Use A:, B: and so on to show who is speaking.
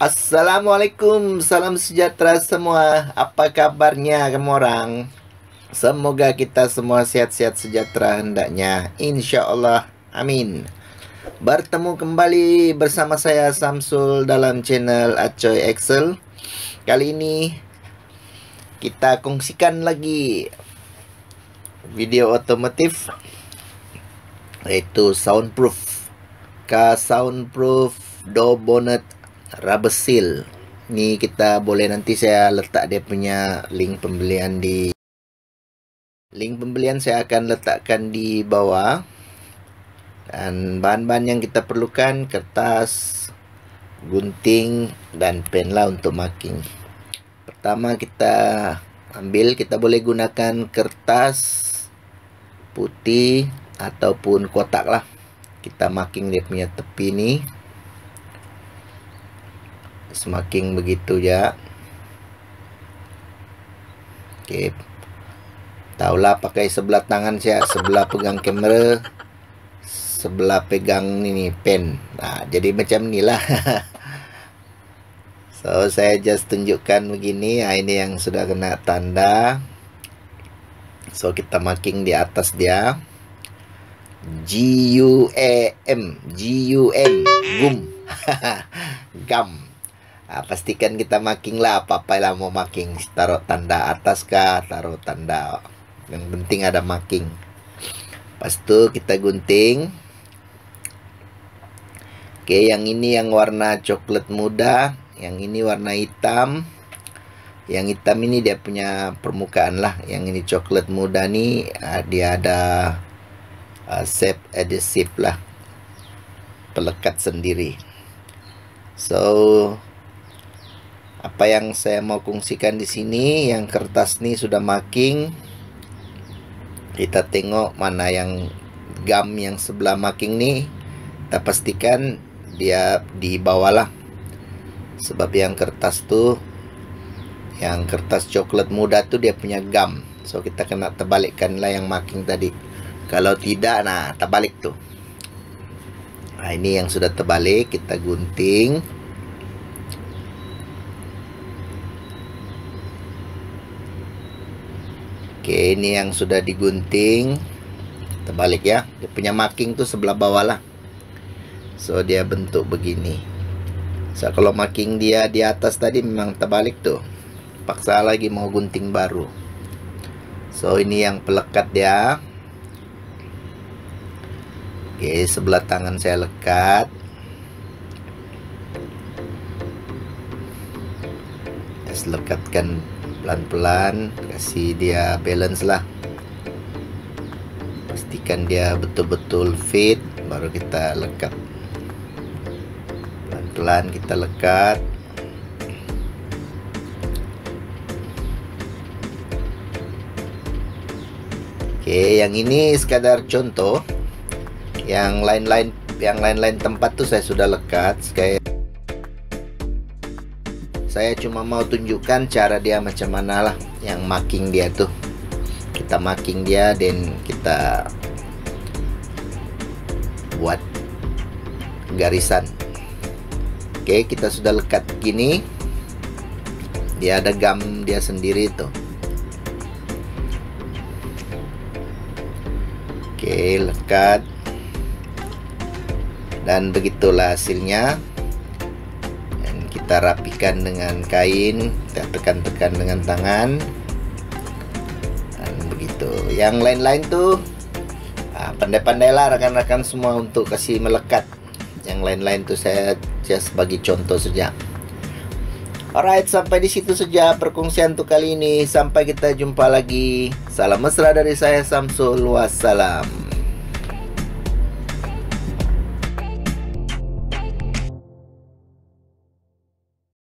A: Assalamualaikum, salam sejahtera semua. Apa kabarnya kamu orang? Semoga kita semua sehat-sehat sejahtera hendaknya. Insya Allah, amin. Bertemu kembali bersama saya Samsul dalam channel Acoy Excel. Kali ini kita kongsikan lagi video otomotif, yaitu soundproof. Soundproof door bonnet rubber seal. Ni kita boleh, nanti saya letak dia punya link pembelian saya akan letakkan di bawah. Dan bahan-bahan yang kita perlukan, kertas, gunting dan pen lah untuk marking. Pertama kita boleh gunakan kertas putih ataupun kotak lah. Kita marking dia punya tepi ni. Semakin begitu ya. Oke. Taulah pakai sebelah tangan saya, sebelah pegang kamera, sebelah pegang ini pen. Nah, jadi macam inilah. So, saya just tunjukkan begini. Nah, ini yang sudah kena tanda. So, kita marking di atas dia. GUM, gum. Gum. Pastikan kita marking lah, apa-apa lah mau marking. Taruh tanda atas kah, taruh tanda. Yang penting ada marking. Lepas itu kita gunting. Oke, yang ini yang warna coklat muda, yang ini warna hitam. Yang hitam ini dia punya permukaan lah. Yang ini coklat muda nih, dia ada shape adhesive lah, pelekat sendiri. So, apa yang saya mau kongsikan di sini, yang kertas nih sudah marking. Kita tengok mana yang gum yang sebelah marking nih. Kita pastikan dia di bawah lah. Sebab yang kertas tuh, yang kertas coklat muda tuh dia punya gum. So kita kena terbalikkan lah yang marking tadi. Kalau tidak, nah terbalik tuh. Nah, ini yang sudah terbalik, kita gunting. Oke, ini yang sudah digunting. Terbalik ya. Dia punya marking tuh sebelah bawah lah. So, dia bentuk begini. So, kalau marking dia di atas tadi memang terbalik tuh. Paksa lagi mau gunting baru. So, ini yang pelekat dia. Oke, sebelah tangan saya lekat. Saya lekatkan pelan-pelan, kasih dia balance lah. Pastikan dia betul-betul fit, baru kita lekat. Pelan-pelan kita lekat. Oke, yang ini sekadar contoh. Yang lain-lain tempat tuh saya sudah lekat. Saya cuma mau tunjukkan cara dia macam mana lah, yang marking dia tuh. Kita marking dia dan kita buat garisan. Oke, kita sudah lekat gini. Dia ada gum dia sendiri tuh. Oke, lekat. Dan begitulah hasilnya. Kita rapikan dengan kain, kita tekan-tekan dengan tangan, dan begitu. Yang lain-lain tuh pandai-pandailah rekan-rekan semua untuk kasih melekat. Yang lain-lain tuh saya just bagi contoh saja. Alright, sampai di situ saja perkongsian untuk kali ini. Sampai kita jumpa lagi. Salam mesra dari saya Samsul. Wassalam.